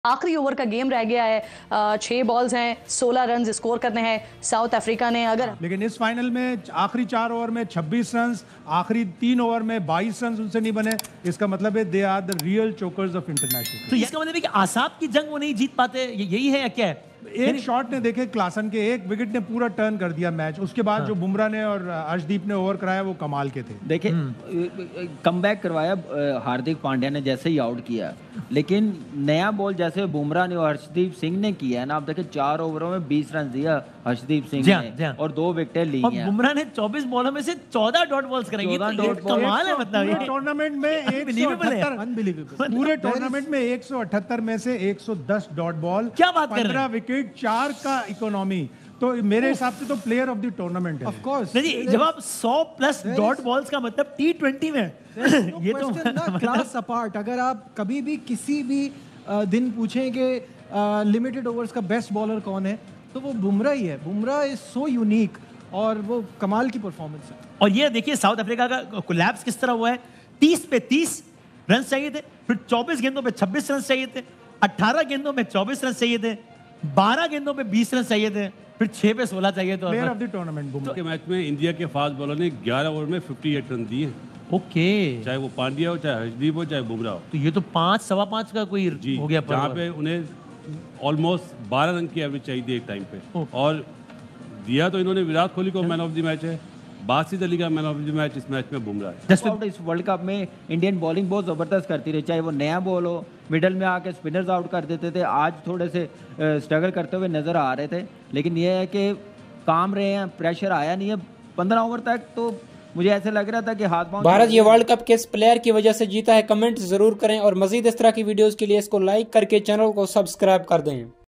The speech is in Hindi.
आखिरी ओवर का गेम रह गया है, 6 बॉल्स हैं, 16 रन स्कोर करने हैं साउथ अफ्रीका ने। अगर लेकिन इस फाइनल में आखिरी 4 ओवर में 26 रन, आखिरी 3 ओवर में 22 रन उनसे नहीं बने, इसका मतलब है they are the real chokers of international. तो इसका मतलब है कि आसाब की जंग वो नहीं जीत पाते, यही है या क्या है? एक शॉट ने देखे क्लासन के, एक विकेट ने पूरा टर्न कर दिया मैच। उसके बाद जो बुमराह ने और अर्शदीप ने ओवर कराया वो कमाल के थे। देखिए कमबैक करवाया हार्दिक पांड्या ने जैसे ही आउट किया, लेकिन नया बॉल जैसे बुमराह ने और हर्षदीप सिंह ने किया है ना, आप देखिए 4 ओवरों में 20 रन दिया हर्षदीप सिंह ने और 2 विकेटें ली हैं। बुमराह ने 24 बॉलों में से 14 डॉट बॉल्स करेंगे, कमाल है। मतलब टूर्नामेंट में 178, पूरे टूर्नामेंट में 178 में से 110 डॉट बॉल, क्या बात कर रहे हैं, 15 विकेट, 4 का इकोनॉमी। तो मेरे हिसाब से तो प्लेयर ऑफ द टूर्नामेंट है। ऑफ कोर्स नहीं, जब आप 100+ डॉट बॉल्स का मतलब T20 में ये तो क्लास अपार्ट। अगर आप कभी भी किसी भी दिन पूछें कि लिमिटेड ओवर्स का बेस्ट बॉलर कौन है, तो वो बुमराह ही है। बुमराह इज सो यूनिक और वो कमाल की परफॉर्मेंस है। और ये देखिए साउथ अफ्रीका का कोलैप्स किस तरह हुआ है। 30 पे 30 रन चाहिए थे, फिर 24 गेंदों पे 26 रन चाहिए थे, 18 गेंदों में 24 रन चाहिए थे, 12 गेंदों पे 20 रन चाहिए थे, फिर 6 पे 16 चाहिए। तो player of the tournament Bumrah के मैच में इंडिया के फास्ट बॉलर ने 11 ओवर में 58 रन दिए। ओके, चाहे वो पांड्या हो, चाहे हर्षदीप हो, चाहे बुमराह हो। तो ये तो 5 सवा 5 का कोई हो गया, जहाँ पे उन्हें ऑलमोस्ट 12 रन की एवरेज चाहिए थी एक टाइम पे, और दिया तो इन्होंने विराट कोहली को मैन ऑफ द मैच है, बासित अली का मैन ऑफ द मैच इस मैच में बुमराह है। इस वर्ल्ड कप में इंडियन बॉलिंग बहुत जबरदस्त करती रही, चाहे वो नया बॉल हो, मिडल में आके स्पिनर्स आउट कर देते थे। आज थोड़े से स्ट्रगल करते हुए नजर आ रहे थे, लेकिन ये है कि काम रहे हैं, प्रेशर आया नहीं है 15 ओवर तक। तो मुझे ऐसे लग रहा था कि हाथ पांव। भारत ये वर्ल्ड कप किस प्लेयर की वजह से जीता है, कमेंट जरूर करें और मजीद इस तरह की वीडियोस के लिए इसको लाइक करके चैनल को सब्सक्राइब कर दें।